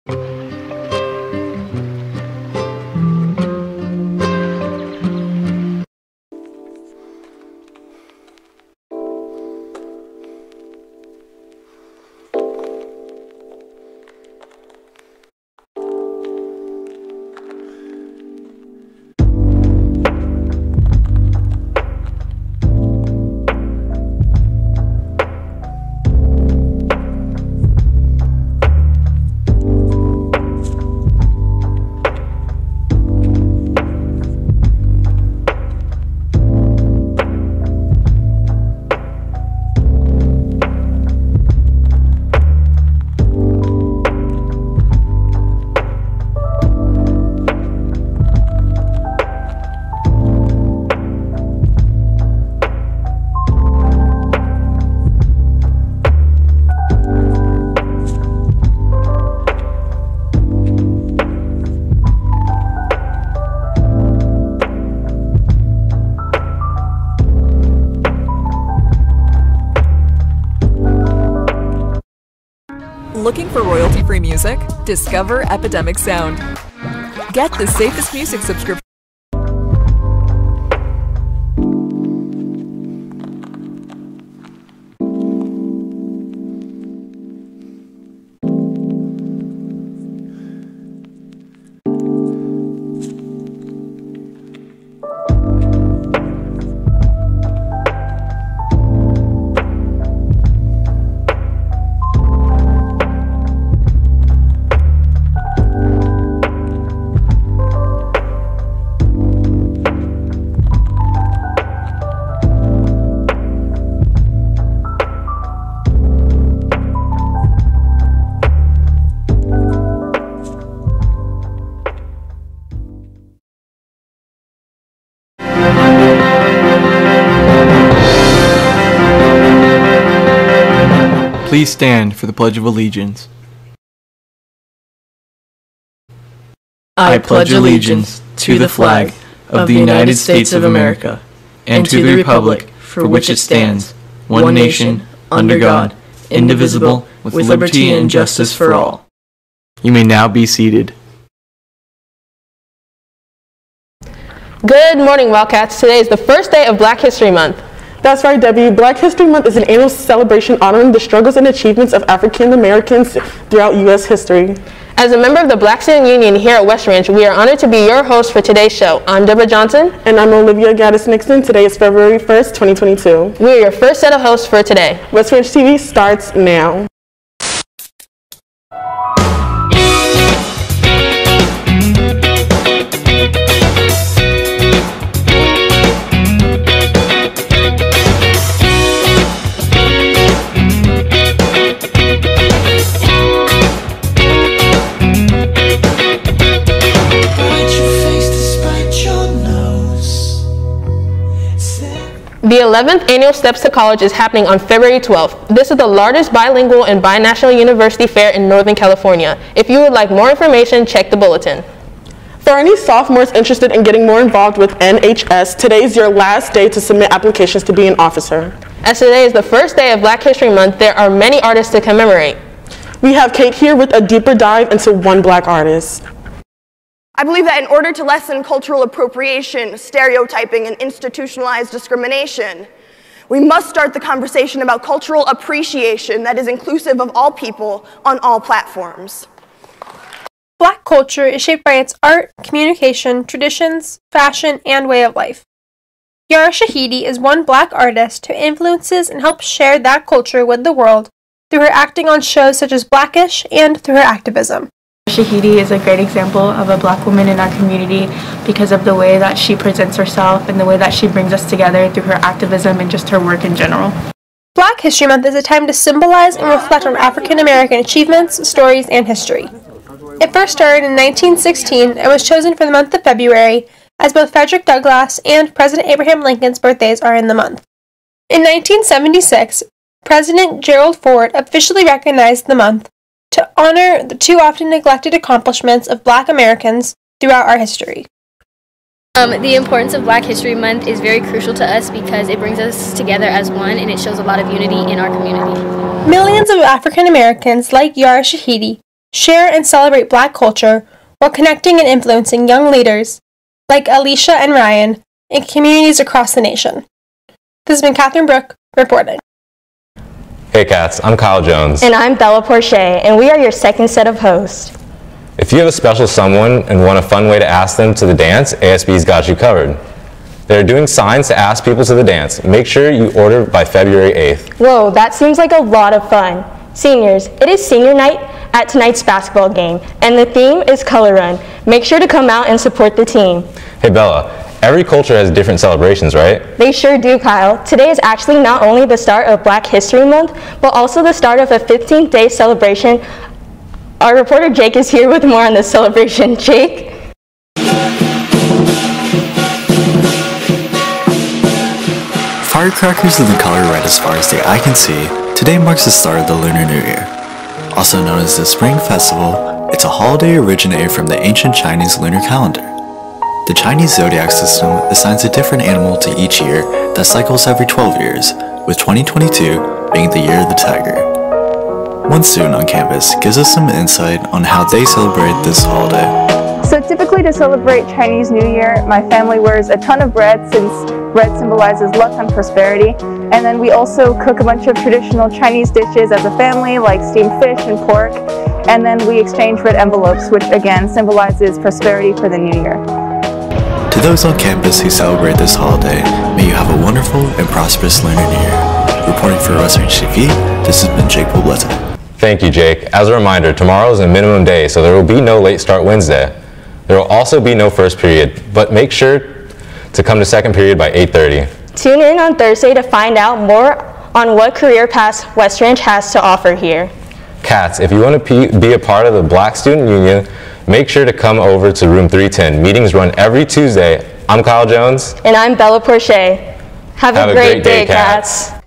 Looking for royalty-free music? Discover Epidemic Sound. Get the safest music subscription. Please stand for the Pledge of Allegiance. I pledge allegiance to the flag of the United States of America and to the republic for which it stands, one nation, under God, indivisible, with liberty and justice for all. You may now be seated. Good morning, Wildcats. Today is the first day of Black History Month. That's right, Debbie. Black History Month is an annual celebration honoring the struggles and achievements of African Americans throughout U.S. history. As a member of the Black Student Union here at West Ranch, we are honored to be your host for today's show. I'm Deborah Johnson. And I'm Olivia Gaddis-Nixon. Today is February 1st, 2022. We are your first set of hosts for today. West Ranch TV starts now. The 11th Annual Steps to College is happening on February 12th. This is the largest bilingual and binational university fair in Northern California. If you would like more information, check the bulletin. For any sophomores interested in getting more involved with NHS, today is your last day to submit applications to be an officer. As today is the first day of Black History Month, there are many artists to commemorate. We have Kate here with a deeper dive into one Black artist. I believe that in order to lessen cultural appropriation, stereotyping, and institutionalized discrimination, we must start the conversation about cultural appreciation that is inclusive of all people on all platforms. Black culture is shaped by its art, communication, traditions, fashion, and way of life. Yara Shahidi is one Black artist who influences and helps share that culture with the world through her acting on shows such as Blackish and through her activism. Shahidi is a great example of a Black woman in our community because of the way that she presents herself and the way that she brings us together through her activism and just her work in general. Black History Month is a time to symbolize and reflect on African American achievements, stories, and history. It first started in 1916 and was chosen for the month of February, as both Frederick Douglass and President Abraham Lincoln's birthdays are in the month. In 1976, President Gerald Ford officially recognized the month to honor the too often neglected accomplishments of Black Americans throughout our history. The importance of Black History Month is very crucial to us because it brings us together as one and it shows a lot of unity in our community. Millions of African Americans like Yara Shahidi share and celebrate Black culture while connecting and influencing young leaders like Alicia and Ryan in communities across the nation. This has been Catherine Brooke reporting. Hey Cats, I'm Kyle Jones. And I'm Bella Porche, and we are your second set of hosts. If you have a special someone and want a fun way to ask them to the dance, ASB's got you covered. They're doing signs to ask people to the dance. Make sure you order by February 8th. Whoa, that seems like a lot of fun. Seniors, it is senior night at tonight's basketball game, and the theme is Color Run. Make sure to come out and support the team. Hey Bella, every culture has different celebrations, right? They sure do, Kyle. Today is actually not only the start of Black History Month, but also the start of a 15th-day celebration. Our reporter Jake is here with more on this celebration. Jake? Firecrackers in the color red as far as the eye can see, today marks the start of the Lunar New Year. Also known as the Spring Festival, it's a holiday originated from the ancient Chinese lunar calendar. The Chinese zodiac system assigns a different animal to each year that cycles every 12 years, with 2022 being the year of the tiger. One student on campus gives us some insight on how they celebrate this holiday. So typically to celebrate Chinese New Year, my family wears a ton of bread since bread symbolizes luck and prosperity. And then we also cook a bunch of traditional Chinese dishes as a family, like steamed fish and pork. And then we exchange red envelopes, which again symbolizes prosperity for the new year. To those on campus who celebrate this holiday, may you have a wonderful and prosperous Lunar New Year. Reporting for Western TV, this has been Jake Poblete. Thank you, Jake. As a reminder, tomorrow is a minimum day, so there will be no late start Wednesday. There will also be no first period, but make sure to come to second period by 8:30. Tune in on Thursday to find out more on what career paths West Ranch has to offer here. Cats, if you want to be a part of the Black Student Union, make sure to come over to room 310. Meetings run every Tuesday. I'm Kyle Jones. And I'm Bella Porche. Have a great day, Cats.